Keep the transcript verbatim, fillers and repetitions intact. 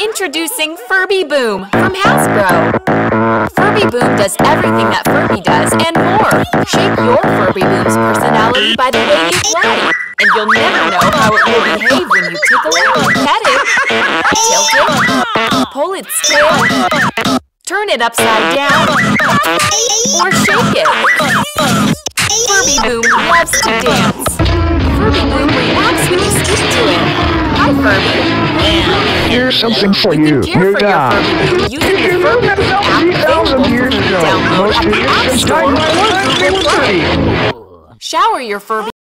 Introducing Furby Boom from Hasbro. Furby Boom does everything that Furby does and more. Shape your Furby Boom's personality by the way you play, and you'll never know how it will behave when you tickle it, pet it, tilt it, pull its tail, turn it upside down, or shake it. Furby Boom loves to dance. Furby Boom reacts when you speak to him. Hi, Furby. Here's something for You you. can care Here for your now. Furby Boom using the Furby Boom app available for you to download at the App Store or Google Play. Shower your Furby